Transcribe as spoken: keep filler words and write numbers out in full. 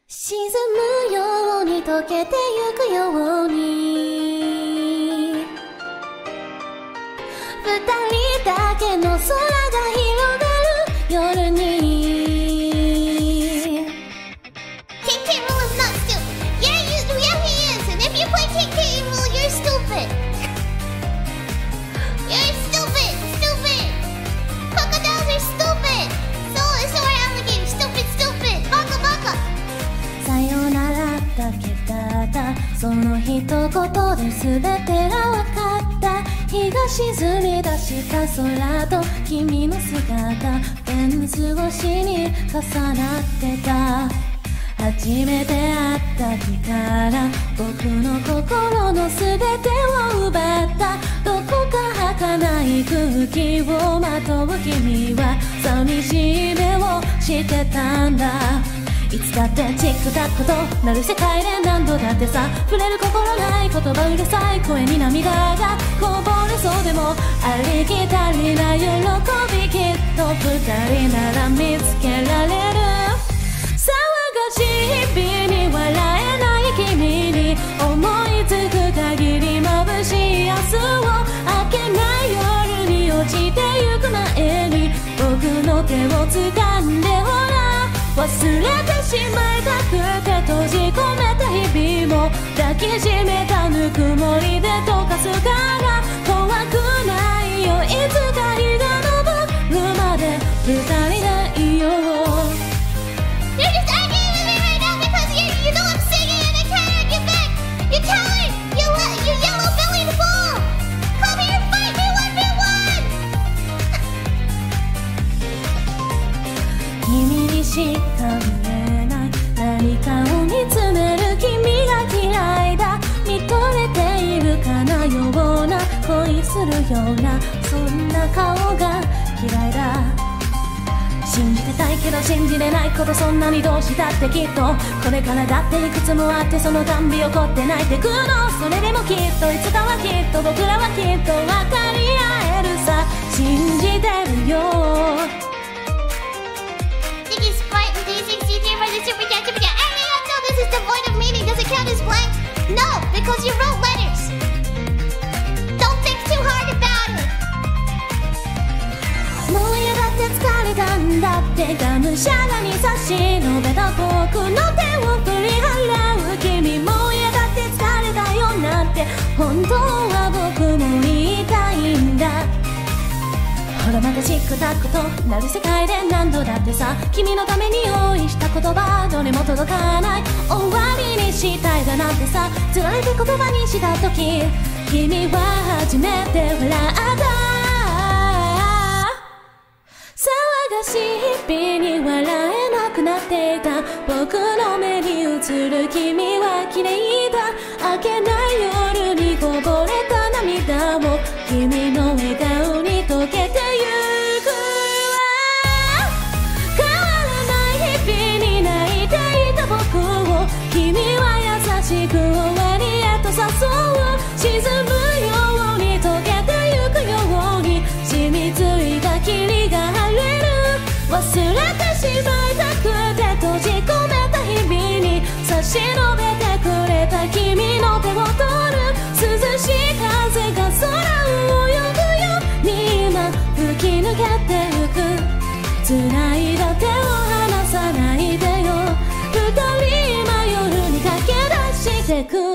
沈むように溶けてゆくように二人だけの空が広がる夜に King K. Rool is not stupid. Yeah, you, yeah, he is. And if you play King K. Rool, you're stupid. You're stupid, stupid. Crocodiles are stupid. So is our alligator. Stupid, stupid. Baka, baka. さよならだけだったその一言で全てが分かった日が沈み出した空と君の姿フェンス越しに重なってた初めて会った日から僕の心の全てを奪ったどこか儚い空気をまとう君は寂しい目をしてたんだいつだってチックタックとなる世界で何度だってさ触れる心ない言葉うるさい声に涙がこぼれそうでもありきたりな喜びきっと二人なら見つけられる騒がしい日々に笑えない君に思いつく限り眩しい明日を明けない夜に落ちてゆく前に僕の手を掴んでほら忘れてしまいたくて閉じ込めた日々も抱きしめたぬくもりで溶かすから怖くないよいつか日が昇るまで二人でいよう You're just arguing with me right now because you, you know I'm singing and I can't argue back. You're telling you, you yellow-bellied fool. Come here and fight me one v one. 君にしか見えない何かを見つめる君が嫌いだ見とれているかのような恋するようなそんな顔が嫌いだ信じてたいけど信じれないことそんなにどうしたってきっとこれからだっていくつもあってそのたんび怒って泣いてくのそれでもきっといつかはきっと僕らはきっと分かり合えるさ信じてるよ Diggy Sprite and D six C T for the Super Cat Super Cat. I may not know this is devoid of meaning. Does it count as blank? No, because you wrote letters. Don't think too hard about it. もう嫌だって疲れたんだってがむしゃらに差し伸べた僕の手を振り払う君もう嫌だって疲れたよなんて本当は僕も言いたいんだほらまたチックタックとなる世界で何度だってさ君のために用意した言葉どれも届かない終わりにしたいだなんてさつられて言葉にした時君は初めて笑った騒がしい日々に笑えなくなっていた僕の目に映る君は綺麗だ明けない夜にこぼれた涙も君の笑顔に溶けてゆくわ変わらない日々に泣いていた僕を君は優しく終わりへと誘う沈むように溶けてゆくように染みついた霧が晴れる忘れてしまいたくて閉じ込めた日々に差し伸べてくれた君の手を取る涼しい風が空を泳ぐように今吹き抜けてゆく繋いだ手を離さないでよ二人今夜に駆け出してく